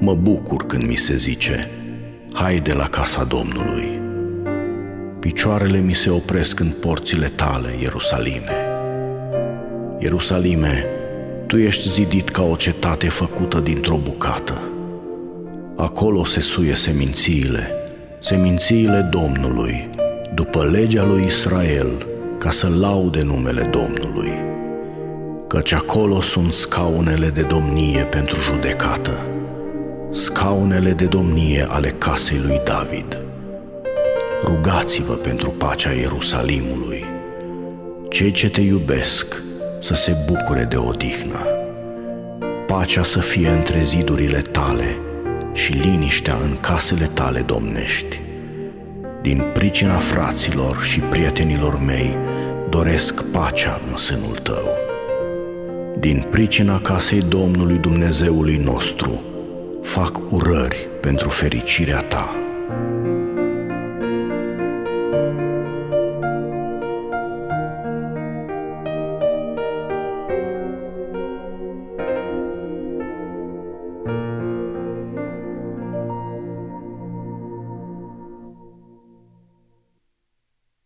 Mă bucur când mi se zice: haide la casa Domnului. Picioarele mi se opresc în porțile tale, Ierusalime. Ierusalime, tu ești zidit ca o cetate făcută dintr-o bucată. Acolo se suie semințiile Domnului, după legea lui Israel, ca să laude numele Domnului. Căci acolo sunt scaunele de domnie pentru judecată, scaunele de domnie ale casei lui David. Rugați-vă pentru pacea Ierusalimului. Cei ce te iubesc să se bucure de odihnă. Pacea să fie între zidurile tale și liniștea în casele tale domnești. Din pricina fraților și prietenilor mei doresc pacea în sânul tău. Din pricina casei Domnului Dumnezeului nostru fac urări pentru fericirea ta.